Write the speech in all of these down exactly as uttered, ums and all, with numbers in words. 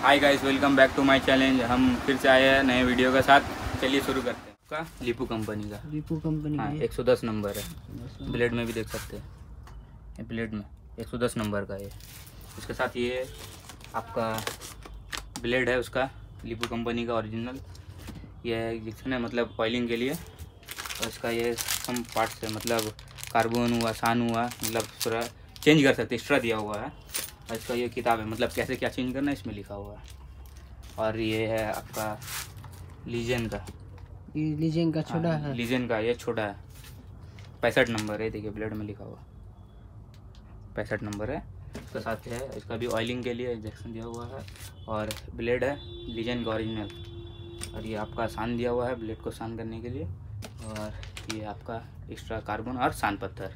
Hi guys, welcome back to my challenge. हम फिर से आए हैं नए वीडियो के साथ। चलिए शुरू करते हैं। का लिपू कंपनी का लिपू कंपनी हाँ एक सौ दस नंबर है। ब्लेड में भी देख सकते हैं, ये ब्लेड में एक सौ दस नंबर का है। इसके साथ ये आपका ब्लेड है उसका, लिपू कंपनी का ओरिजिनल। ये इंजेक्शन है मतलब ऑयलिंग के लिए। और इसका ये सम पार्ट्स है, मतलब कार्बन हुआ, सान हुआ, मतलब थोड़ा चेंज कर सकते, एक्स्ट्रा दिया हुआ है। और इसका ये किताब है, मतलब कैसे क्या चेंज करना है इसमें लिखा हुआ है। और ये है आपका लीजेन का, ये लीजेन का छोटा है। लीजेन का ये छोटा है, पैंसठ नंबर है। देखिए ब्लेड में लिखा हुआ पैंसठ नंबर है। इसके साथ है, इसका भी ऑयलिंग के लिए इंजेक्शन दिया हुआ है। और ब्लेड है लीजेन का ओरिजिनल। और ये आपका सान दिया हुआ है ब्लेड को सान करने के लिए। और ये आपका एक्स्ट्रा कार्बन और सान पत्थर।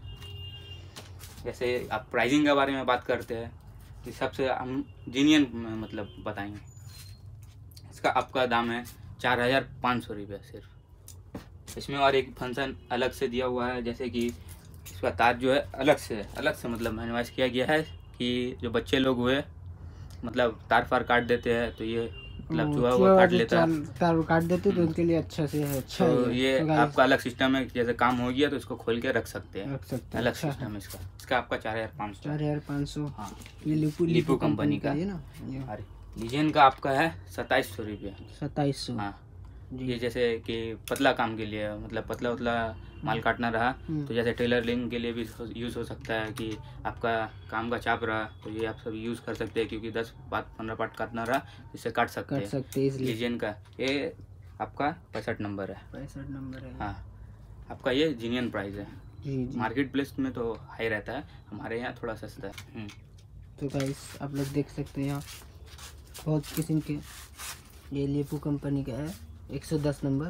जैसे आप प्राइसिंग के बारे में बात करते हैं, इस सबसे हम जीनियन मतलब बताएंगे। इसका आपका दाम है चार हज़ार पाँच सौ रुपये सिर्फ। इसमें और एक फंक्शन अलग से दिया हुआ है, जैसे कि इसका तार जो है अलग से अलग से मतलब मैनुवाइज किया गया है कि जो बच्चे लोग हुए मतलब तार फार काट देते हैं तो ये मतलब चूहा हुआ काट लेता है, तार काट देते तो उनके लिए अच्छा से है। अच्छा तो ये तो आपका अलग सिस्टम है। जैसे काम हो गया तो इसको खोल के रख सकते हैं, रख सकते हैं। अलग अच्छा सिस्टम है इसका। इसका आपका चार हज़ार पाँच सौ चार हजार पाँच सौ हाँ ये लिपू लिपू कंपनी का है ना। अरे लीजेन का आपका है सत्ताईस सौ रुपये सत्ताईस सौ हाँ। ये जैसे कि पतला काम के लिए, मतलब पतला उतला माल काटना रहा तो जैसे टेलरिंग के लिए भी यूज़ हो सकता है कि आपका काम का चाप रहा तो ये आप सब यूज़ कर सकते हैं, क्योंकि दस पार्ट पंद्रह पार्ट काटना रहा इससे काट सकते हैं। सकते हैं लीजेन का ये आपका पैंसठ नंबर है। पैंसठ नंबर है हाँ, आपका ये जीनियन प्राइस है। जी जी। मार्केट प्लेस में तो हाई रहता है, हमारे यहाँ थोड़ा सस्ता है। तो गाइस आप लोग देख सकते हैं यहाँ बहुत किस्म के, ये लिपू कंपनी का है एक सौ दस नंबर।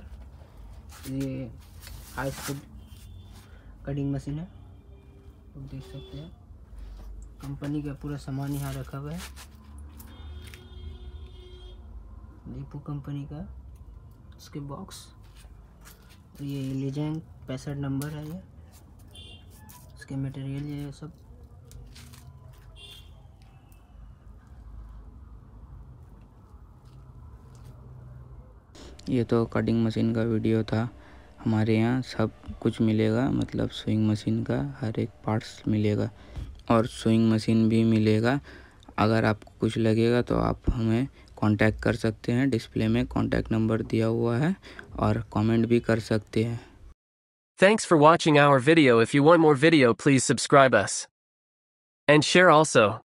ये हाई स्पीड कटिंग मशीन है, आप देख सकते हैं। कंपनी का पूरा सामान यहाँ रखा हुआ है, लिपू कंपनी का इसके बॉक्स। ये लीजेन पैंसठ नंबर है, ये इसके मटेरियल ये सब। ये तो कटिंग मशीन का वीडियो था। हमारे यहाँ सब कुछ मिलेगा, मतलब स्विंग मशीन का हर एक पार्ट्स मिलेगा और स्विंग मशीन भी मिलेगा। अगर आपको कुछ लगेगा तो आप हमें कांटेक्ट कर सकते हैं। डिस्प्ले में कांटेक्ट नंबर दिया हुआ है और कमेंट भी कर सकते हैं। Thanks for watching our video. If you want more video, please subscribe us and share also.